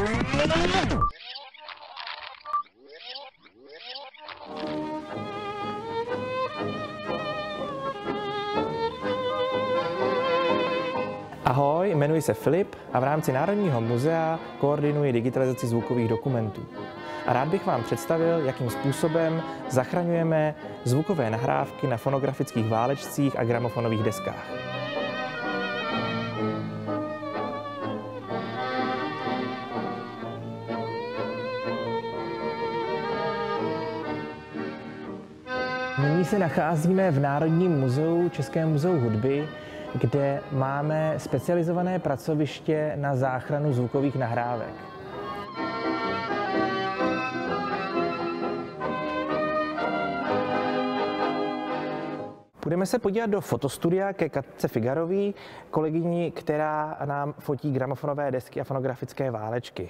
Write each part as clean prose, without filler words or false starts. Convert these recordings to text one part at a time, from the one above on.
Ahoj, jmenuji se Filip a v rámci Národního muzea koordinuji digitalizaci zvukových dokumentů. A rád bych vám představil, jakým způsobem zachraňujeme zvukové nahrávky na fonografických válečcích a gramofonových deskách. Nyní se nacházíme v Národním muzeu, Českém muzeu hudby, kde máme specializované pracoviště na záchranu zvukových nahrávek. Budeme se podívat do fotostudia ke Katce Figarový, kolegyni, která nám fotí gramofonové desky a fonografické válečky.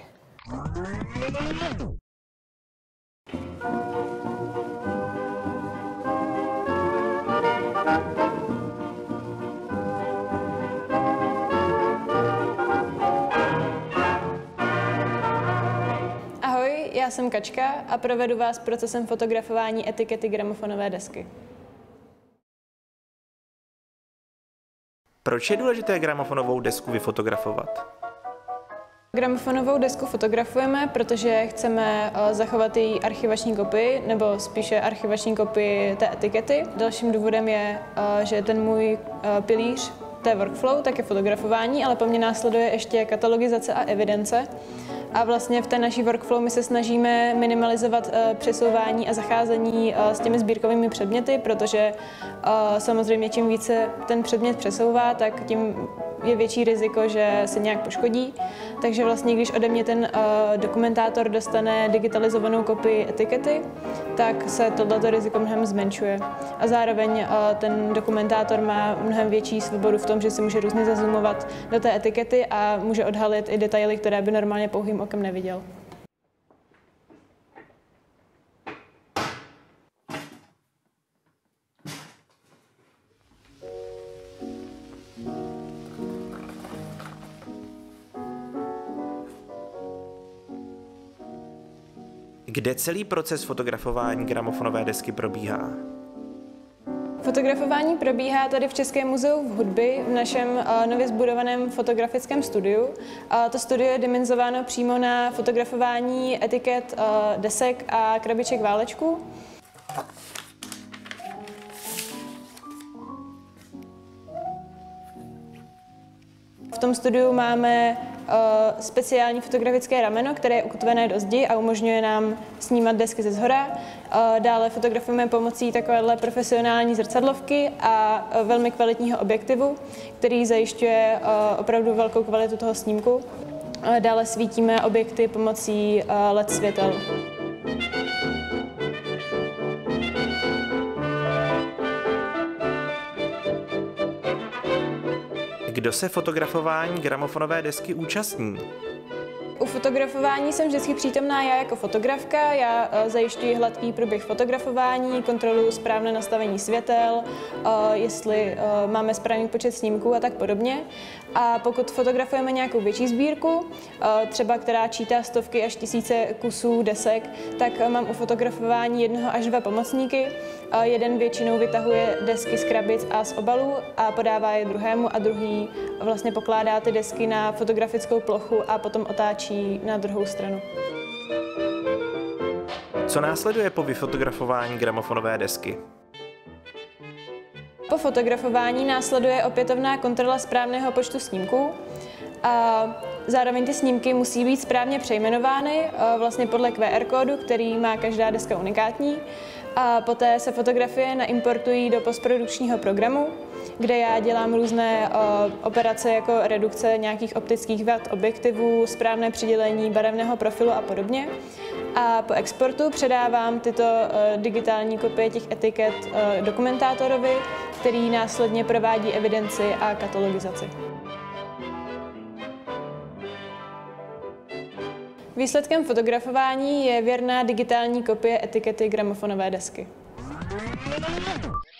Ahoj, já jsem Kačka a provedu vás procesem fotografování etikety gramofonové desky. Proč je důležité gramofonovou desku vyfotografovat? Gramofonovou desku fotografujeme, protože chceme zachovat její archivační kopii, nebo spíše archivační kopii té etikety. Dalším důvodem je, že ten můj pilíř té workflow, tak je fotografování, ale po mně následuje ještě katalogizace a evidence. A vlastně v té naší workflow my se snažíme minimalizovat přesouvání a zacházení s těmi sbírkovými předměty, protože samozřejmě čím více ten předmět přesouvá, tak tím je větší riziko, že se nějak poškodí. Takže vlastně, když ode mě ten dokumentátor dostane digitalizovanou kopii etikety, tak se tohleto riziko mnohem zmenšuje. A zároveň ten dokumentátor má mnohem větší svobodu v tom, že si může různě zazoomovat do té etikety a může odhalit i detaily, které by normálně pouhým okem neviděl. Kde celý proces fotografování gramofonové desky probíhá? Fotografování probíhá tady v Českém muzeu v hudby, v našem nově zbudovaném fotografickém studiu. To studio je dimenzováno přímo na fotografování etiket, desek a krabiček válečků. V tom studiu máme speciální fotografické rameno, které je ukotvené do zdi a umožňuje nám snímat desky ze shora. Dále fotografujeme pomocí takovéhle profesionální zrcadlovky a velmi kvalitního objektivu, který zajišťuje opravdu velkou kvalitu toho snímku. Dále svítíme objekty pomocí LED světel. Kdo se fotografování gramofonové desky účastní? U fotografování jsem vždycky přítomná já jako fotografka, já zajišťuji hladký průběh fotografování, kontroluji správné nastavení světel, jestli máme správný počet snímků a tak podobně. A pokud fotografujeme nějakou větší sbírku, třeba která čítá stovky až tisíce kusů desek, tak mám u fotografování 1 až 2 pomocníky. Jeden většinou vytahuje desky z krabic a z obalů a podává je druhému a druhý vlastně pokládá ty desky na fotografickou plochu a potom otáčí na druhou stranu. Co následuje po vyfotografování gramofonové desky? Po fotografování následuje opětovná kontrola správného počtu snímků. A zároveň ty snímky musí být správně přejmenovány vlastně podle QR kódu, který má každá deska unikátní. A poté se fotografie naimportují do postprodukčního programu, kde já dělám různé operace jako redukce nějakých optických vad objektivů, správné přidělení barevného profilu a podobně. A po exportu předávám tyto digitální kopie těch etiket dokumentátorovi, který následně provádí evidenci a katalogizaci. Výsledkem fotografování je věrná digitální kopie etikety gramofonové desky.